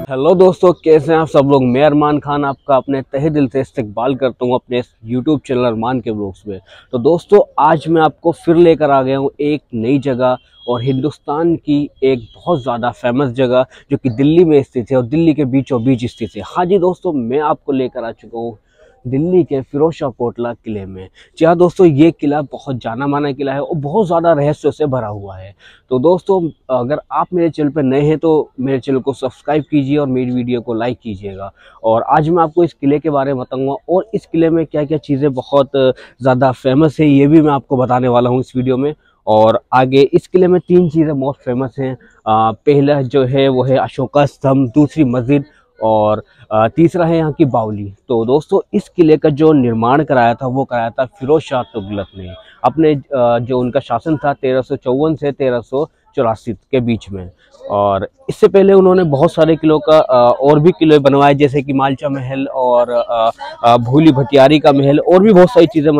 Hello दोस्तों, कैसे हैं आप सब लोग। मैं अरमान खान आपका अपने तहे दिल से इस्तकबाल करता हूं अपने यूट्यूब चैनल अरमान के ब्लॉग्स में। तो दोस्तों, आज मैं आपको फिर लेकर आ गया हूं एक नई जगह और हिंदुस्तान की एक बहुत ज़्यादा फेमस जगह जो कि दिल्ली में स्थित है और दिल्ली के बीचों बीच स्थित है। हाँ जी दोस्तों, मैं आपको लेकर आ चुका हूँ दिल्ली के फिरोजशाह कोटला किले में। जी हाँ दोस्तों, ये किला बहुत जाना माना किला है और बहुत ज़्यादा रहस्यों से भरा हुआ है। तो दोस्तों, अगर आप मेरे चैनल पर नए हैं तो मेरे चैनल को सब्सक्राइब कीजिए और मेरी वीडियो को लाइक कीजिएगा। और आज मैं आपको इस किले के बारे में बताऊंगा और इस किले में क्या क्या चीज़ें बहुत ज़्यादा फेमस है ये भी मैं आपको बताने वाला हूँ इस वीडियो में। और आगे इस किले में 3 चीज़ें बहुत फेमस हैं। पहला जो है वो है अशोका स्तंभ, दूसरी मस्जिद और तीसरा है यहाँ की बावली। तो दोस्तों, इस किले का जो निर्माण कराया था वो कराया था फिरोज शाह तुगलक ने अपने जो उनका शासन था 1354 से 1384 के बीच में। और इससे पहले उन्होंने बहुत सारे किलों का और भी किले बनवाए, जैसे कि मालचा महल और भूली भटियारी का महल और भी बहुत सारी चीज़ें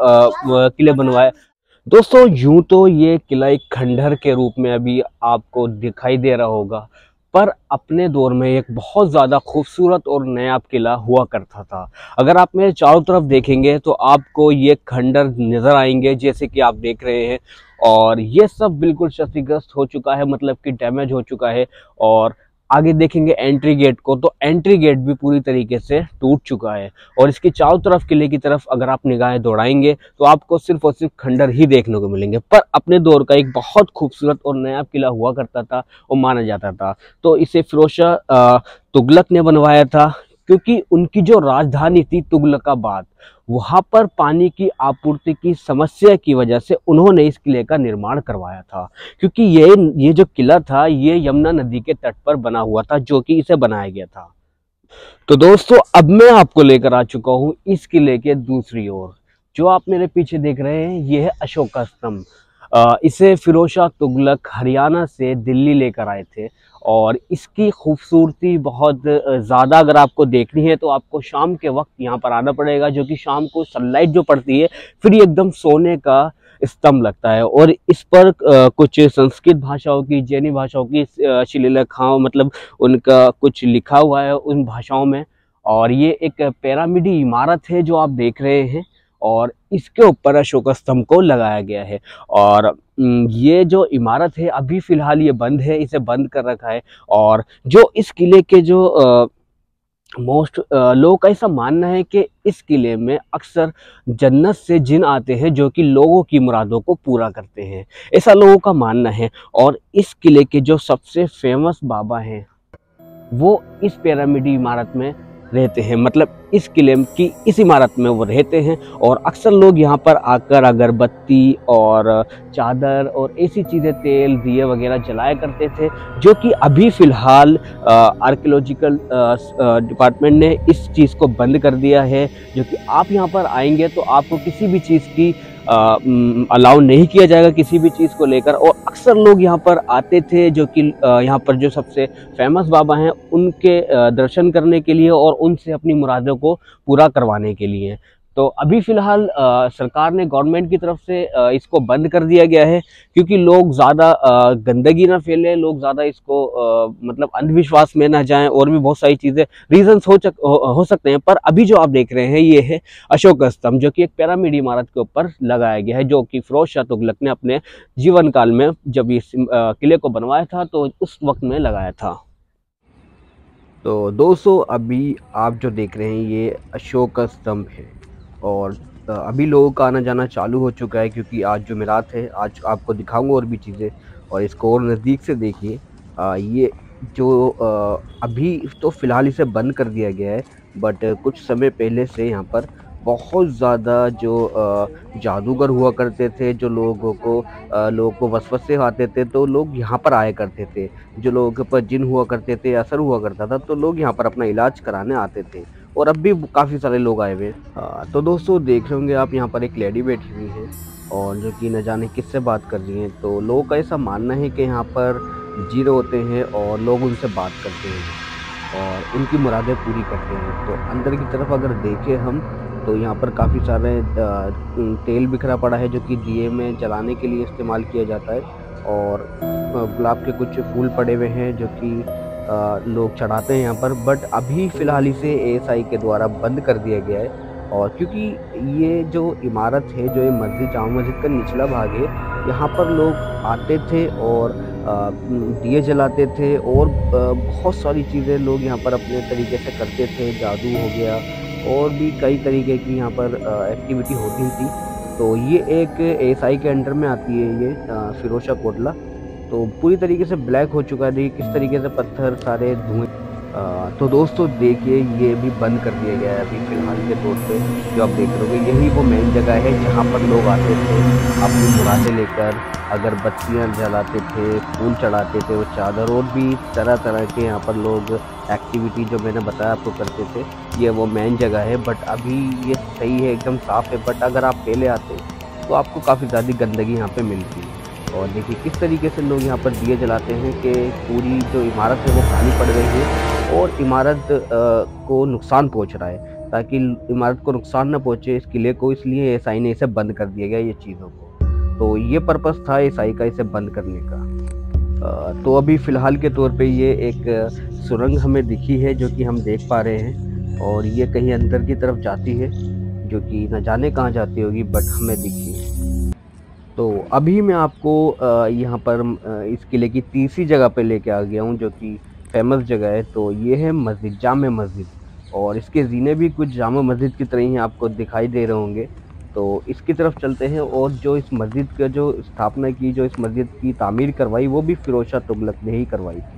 किले बनवाए। दोस्तों, यूं तो ये किला एक खंडहर के रूप में अभी आपको दिखाई दे रहा होगा, पर अपने दौर में एक बहुत ज़्यादा खूबसूरत और नया किला हुआ करता था। अगर आप मेरे चारों तरफ देखेंगे तो आपको ये खंडहर नज़र आएंगे, जैसे कि आप देख रहे हैं। और ये सब बिल्कुल क्षतिग्रस्त हो चुका है, मतलब कि डैमेज हो चुका है। और आगे देखेंगे एंट्री गेट को, तो एंट्री गेट भी पूरी तरीके से टूट चुका है। और इसकी चारों तरफ किले की तरफ अगर आप निगाहें दौड़ाएंगे तो आपको सिर्फ और सिर्फ खंडहर ही देखने को मिलेंगे। पर अपने दौर का एक बहुत खूबसूरत और नया किला हुआ करता था और माना जाता था। तो इसे फिरोजशाह तुगलक ने बनवाया था, क्योंकि उनकी जो राजधानी थी तुगलकाबाद, वहां पर पानी की आपूर्ति की समस्या की वजह से उन्होंने इस किले का निर्माण करवाया था। क्योंकि ये जो किला था ये यमुना नदी के तट पर बना हुआ था, जो कि इसे बनाया गया था। तो दोस्तों, अब मैं आपको लेकर आ चुका हूं इस किले के दूसरी ओर। जो आप मेरे पीछे देख रहे हैं ये है अशोका स्तंभ। इसे फिरोजशाह तुगलक हरियाणा से दिल्ली लेकर आए थे। और इसकी खूबसूरती बहुत ज़्यादा अगर आपको देखनी है तो आपको शाम के वक्त यहाँ पर आना पड़ेगा, जो कि शाम को सनलाइट जो पड़ती है फिर ये एकदम सोने का स्तंभ लगता है। और इस पर कुछ संस्कृत भाषाओं की, जैनी भाषाओं की शिलालेखाओं, मतलब उनका कुछ लिखा हुआ है उन भाषाओं में। और ये एक पिरामिडी इमारत है जो आप देख रहे हैं, और इसके ऊपर अशोक स्तंभ को लगाया गया है। और ये जो इमारत है अभी फ़िलहाल ये बंद है, इसे बंद कर रखा है। और जो इस किले के जो लोगों का ऐसा मानना है कि इस किले में अक्सर जन्नत से जिन आते हैं जो कि लोगों की मुरादों को पूरा करते हैं, ऐसा लोगों का मानना है। और इस किले के जो सबसे फेमस बाबा हैं वो इस पिरामिडी इमारत में रहते हैं, मतलब इस किले की इस इमारत में वो रहते हैं। और अक्सर लोग यहाँ पर आकर अगरबत्ती और चादर और ऐसी चीज़ें, तेल दिए वगैरह जलाया करते थे, जो कि अभी फ़िलहाल आर्कियोलॉजिकल डिपार्टमेंट ने इस चीज़ को बंद कर दिया है। जो कि आप यहाँ पर आएंगे तो आपको किसी भी चीज़ की अलाउ नहीं किया जाएगा, किसी भी चीज़ को लेकर। और अक्सर लोग यहाँ पर आते थे, जो कि यहाँ पर जो सबसे फेमस बाबा हैं उनके दर्शन करने के लिए और उनसे अपनी मुरादों को पूरा करवाने के लिए। तो अभी फ़िलहाल सरकार ने, गवर्नमेंट की तरफ से इसको बंद कर दिया गया है, क्योंकि लोग ज़्यादा गंदगी ना फैले, लोग ज़्यादा इसको मतलब अंधविश्वास में ना जाएं, और भी बहुत सारी चीज़ें रीजंस हो सकते हैं। पर अभी जो आप देख रहे हैं ये है अशोक स्तंभ, जो कि एक पिरामिड इमारत के ऊपर लगाया गया है, जो कि फिरोजशाह तुगलक ने अपने जीवन काल में जब इस किले को बनवाया था तो उस वक्त में लगाया था। तो दोस्तों, अभी आप जो देख रहे हैं ये अशोक स्तंभ है। और अभी लोगों का आना जाना चालू हो चुका है, क्योंकि आज जुमेरात है। आज आपको दिखाऊंगा और भी चीज़ें, और इसको और नज़दीक से देखिए। ये जो अभी तो फ़िलहाल इसे बंद कर दिया गया है, बट कुछ समय पहले से यहाँ पर बहुत ज़्यादा जो जादूगर हुआ करते थे, जो लोगों को वसवसे आते थे, तो लोग यहाँ पर आया करते थे। जो लोगों के ऊपर जिन हुआ करते थे, असर हुआ करता था, तो लोग यहाँ पर अपना इलाज कराने आते थे। और अब भी काफ़ी सारे लोग आए हुए हैं। तो दोस्तों, देख रहे होंगे आप यहाँ पर एक लेडी बैठी हुई है, और जो कि न जाने किससे बात कर रही हैं। तो लोगों का ऐसा मानना है कि यहाँ पर जीरो होते हैं और लोग उनसे बात करते हैं और उनकी मुरादें पूरी करते हैं। तो अंदर की तरफ अगर देखें हम, तो यहाँ पर काफ़ी सारे तेल बिखरा पड़ा है, जो कि दिए में जलाने के लिए इस्तेमाल किया जाता है। और गुलाब के कुछ फूल पड़े हुए हैं, जो कि लोग चढ़ाते हैं यहाँ पर, बट अभी फ़िलहाल इसे एएसआई के द्वारा बंद कर दिया गया है। और क्योंकि ये जो इमारत है, जो ये मस्जिद जामा मस्जिद का निचला भाग है, यहाँ पर लोग आते थे और दिए जलाते थे और बहुत सारी चीज़ें लोग यहाँ पर अपने तरीके से करते थे। जादू हो गया और भी कई तरीके की यहाँ पर एक्टिविटी होती थी। तो ये एक एएसआई के अंडर में आती है ये फिरोज शाह कोटला। तो पूरी तरीके से ब्लैक हो चुका है, देखिए किस तरीके से पत्थर सारे धुएं। तो दोस्तों देखिए ये भी बंद कर दिया गया है अभी फ़िलहाल के तौर पे। जो आप देख रहे हो यही वो मेन जगह है जहाँ पर लोग आते थे अपनी मुरादें लेकर, अगरबत्तियाँ जलाते थे, फूल चढ़ाते थे, वो चादर और भी तरह तरह के यहाँ पर लोग एक्टिविटी जो मैंने बताया आपको करते थे। ये वो मेन जगह है, बट अभी ये सही है, एकदम साफ़ है। बट अगर आप पहले आते तो आपको काफ़ी ज़्यादा गंदगी यहाँ पर मिलती है। और देखिए किस तरीके से लोग यहाँ पर दिए जलाते हैं कि पूरी जो इमारत है वो खाली पड़ रही है और इमारत को नुकसान पहुँच रहा है। ताकि इमारत को नुकसान न पहुँचे इस किले को, इसलिए एएसआई ने इसे बंद कर दिया गया ये चीज़ों को। तो ये पर्पस था एएसआई का इसे बंद करने का। तो अभी फ़िलहाल के तौर पे ये एक सुरंग हमें दिखी है जो कि हम देख पा रहे हैं, और ये कहीं अंदर की तरफ जाती है जो कि न जाने कहाँ जाती होगी, बट हमें दिखी है। तो अभी मैं आपको यहाँ पर इस किले की तीसरी जगह पे लेके आ गया हूँ जो कि फेमस जगह है। तो ये है मस्जिद, जामा मस्जिद, और इसके ज़ीने भी कुछ जामा मस्जिद की तरह ही आपको दिखाई दे रहे होंगे। तो इसकी तरफ चलते हैं। और जो इस मस्जिद का जो स्थापना की, जो इस मस्जिद की तामीर करवाई, वो भी फिरोज शाह तुगलक ने ही करवाई थी।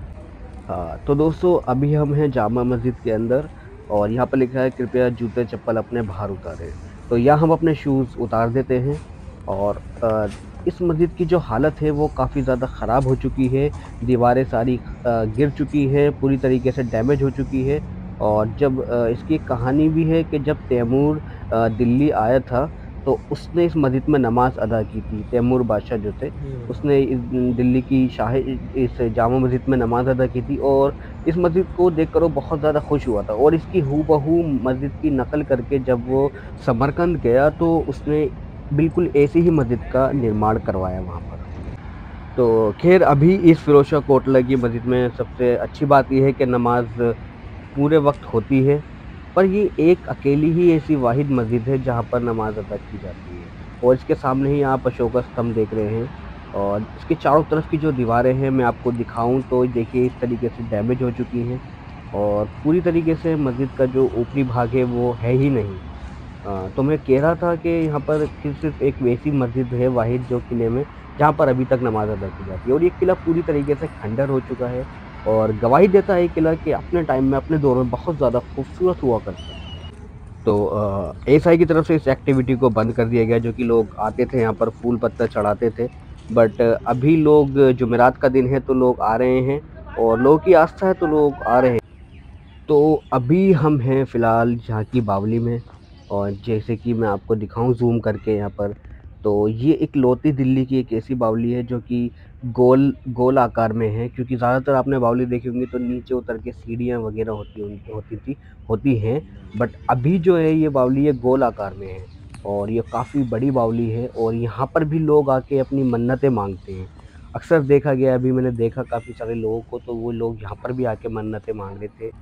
हाँ, तो दोस्तों अभी हम हैं जामा मस्जिद के अंदर, और यहाँ पर लिखा है कृपया जूते चप्पल अपने बाहर उतारें। तो यहाँ हम अपने शूज़ उतार देते हैं। और इस मस्जिद की जो हालत है वो काफ़ी ज़्यादा ख़राब हो चुकी है, दीवारें सारी गिर चुकी है, पूरी तरीके से डैमेज हो चुकी है। और जब इसकी कहानी भी है कि जब तैमूर दिल्ली आया था तो उसने इस मस्जिद में नमाज़ अदा की थी। तैमूर बादशाह जो थे उसने दिल्ली की इस जामा मस्जिद में नमाज़ अदा की थी, और इस मस्जिद को देखकर वो बहुत ज़्यादा खुश हुआ था। और इसकी हूबहू मस्जिद की नकल करके जब वो समरकंद गया तो उसने बिल्कुल ऐसी ही मस्जिद का निर्माण करवाया वहाँ पर। तो खैर अभी इस फिरोज शाह कोटला की मस्जिद में सबसे अच्छी बात यह है कि नमाज पूरे वक्त होती है, पर ये एक अकेली ही ऐसी वाहिद मस्जिद है जहाँ पर नमाज अदा की जाती है। और इसके सामने ही आप अशोक स्तंभ देख रहे हैं, और इसके चारों तरफ की जो दीवारें हैं मैं आपको दिखाऊं तो देखिए इस तरीके से डैमेज हो चुकी हैं, और पूरी तरीके से मस्जिद का जो ऊपरी भाग है वो है ही नहीं। तो मैं कह रहा था कि यहाँ पर सिर्फ एक वैसी मस्जिद है वाहिद जो किले में जहाँ पर अभी तक नमाज अदा की जाती है। और ये किला पूरी तरीके से खंडर हो चुका है, और गवाही देता है किला कि अपने टाइम में, अपने दौर में बहुत ज़्यादा खूबसूरत हुआ करता है। तो एएसआई की तरफ से इस एक्टिविटी को बंद कर दिया गया, जो कि लोग आते थे यहाँ पर फूल पत्थर चढ़ाते थे। बट अभी लोग, जुमेरात का दिन है तो लोग आ रहे हैं, और लोगों की आस्था है तो लोग आ रहे हैं। तो अभी हम हैं फ़िलहाल झांकी बावली में, और जैसे कि मैं आपको दिखाऊं जूम करके यहाँ पर, तो ये एक लौती दिल्ली की एक ऐसी बावली है जो कि गोल आकार में है। क्योंकि ज़्यादातर आपने बावली देखी होंगी तो नीचे उतर के सीढ़ियाँ वगैरह होती हैं, बट अभी जो है ये बावली ये गोल आकार में है, और ये काफ़ी बड़ी बावली है। और यहाँ पर भी लोग आके अपनी मन्नतें मांगते हैं। अक्सर देखा गया, अभी मैंने देखा काफ़ी सारे लोगों को, तो वो लोग यहाँ पर भी आके मन्नतें मांग रहे थे।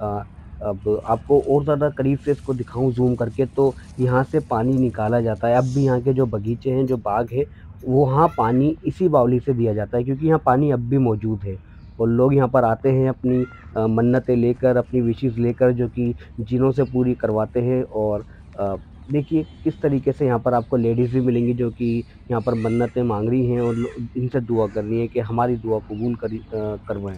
अब आपको और ज़्यादा करीब से इसको दिखाऊं जूम करके, तो यहाँ से पानी निकाला जाता है। अब भी यहाँ के जो बगीचे हैं, जो बाग है, वहाँ पानी इसी बावली से दिया जाता है, क्योंकि यहाँ पानी अब भी मौजूद है। और लोग यहाँ पर आते हैं अपनी मन्नतें लेकर, अपनी विशेज़ लेकर, जो कि जिनों से पूरी करवाते हैं। और देखिए किस तरीके से यहाँ पर आपको लेडीज़ भी मिलेंगी जो कि यहाँ पर मन्नतें मांग रही हैं और इनसे दुआ कर रही हैं कि हमारी दुआ कबूल करवाएं।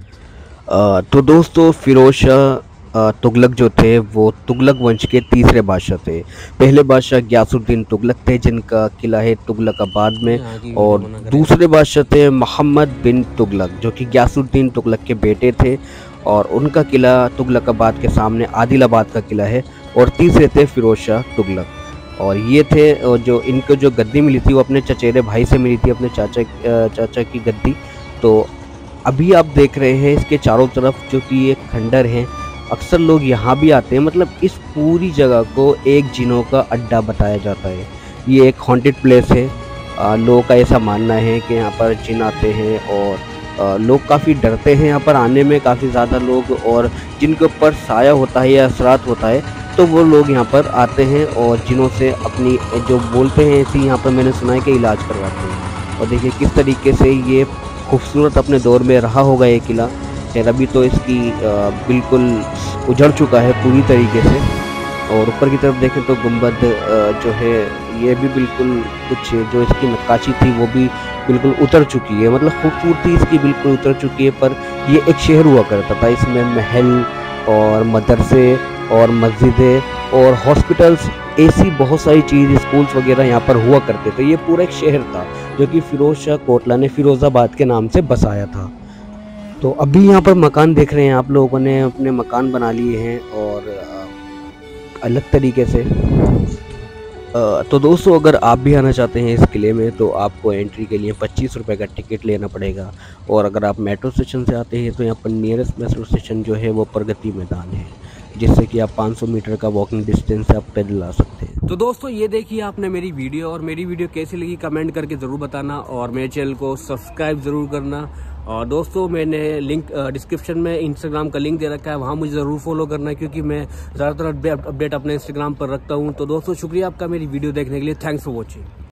तो दोस्तों फिरोज शाह तुगलक जो थे वो तुगलक वंश के तीसरे बादशाह थे। पहले बादशाह गयासुद्दीन तुगलक थे जिनका किला है तुगलकाबाद में, और दूसरे बादशाह थे मोहम्मद बिन तुगलक जो कि गयासुद्दीन तुगलक के बेटे थे, और उनका किला तुगलकाबाद के सामने आदिलाबाद का किला है। और तीसरे थे फिरोज शाह तुगलक, और ये थे जो इनको जो गद्दी मिली थी वो अपने चचेरे भाई से मिली थी, अपने चाचा की गद्दी। तो अभी आप देख रहे हैं इसके चारों तरफ जो कि एक खंडर है, अक्सर लोग यहाँ भी आते हैं। मतलब इस पूरी जगह को एक जिनों का अड्डा बताया जाता है। ये एक हॉन्टेड प्लेस है। लोगों का ऐसा मानना है कि यहाँ पर जिन आते हैं और लोग काफ़ी डरते हैं यहाँ पर आने में, काफ़ी ज़्यादा लोग, और जिनके ऊपर साया होता है या असरात होता है तो वो लोग यहाँ पर आते हैं और जिन्हों से अपनी जो बोलते हैं ऐसी यहाँ पर मैंने सुना है कि इलाज करवाते हैं। और देखिए किस तरीके से ये खूबसूरत अपने दौर में रहा होगा ये किला। खैर अभी तो इसकी बिल्कुल उजड़ चुका है पूरी तरीके से। और ऊपर की तरफ देखें तो गुंबद जो है ये भी बिल्कुल कुछ जो इसकी नक्काशी थी वो भी बिल्कुल उतर चुकी है, मतलब खूबसूरती इसकी बिल्कुल उतर चुकी है। पर ये एक शहर हुआ करता था, इसमें महल और मदरसे और मस्जिदें और हॉस्पिटल्स, ऐसी बहुत सारी चीज़, स्कूल्स वगैरह यहाँ पर हुआ करते थे। ये पूरा एक शहर था जो कि फिरोज शाह कोटला ने फिरोज़ाबाद के नाम से बसाया था। तो अभी यहाँ पर मकान देख रहे हैं आप लोगों ने, अपने मकान बना लिए हैं और अलग तरीके से। तो दोस्तों अगर आप भी आना चाहते हैं इस किले में तो आपको एंट्री के लिए 25 रुपये का टिकट लेना पड़ेगा। और अगर आप मेट्रो स्टेशन से आते हैं तो यहाँ पर नियरेस्ट मेट्रो स्टेशन जो है वो प्रगति मैदान है, जिससे कि आप 500 मीटर का वॉकिंग डिस्टेंस से आप पैदल आ सकते हैं। तो दोस्तों ये देखिए आपने मेरी वीडियो, और मेरी वीडियो कैसी लगी कमेंट करके ज़रूर बताना, और मेरे चैनल को सब्सक्राइब ज़रूर करना। और दोस्तों मैंने लिंक डिस्क्रिप्शन में इंस्टाग्राम का लिंक दे रखा है, वहाँ मुझे ज़रूर फॉलो करना है क्योंकि मैं ज़्यादातर अपडेट अपने इंस्टाग्राम पर रखता हूँ। तो दोस्तों शुक्रिया आपका मेरी वीडियो देखने के लिए। Thanks for watching.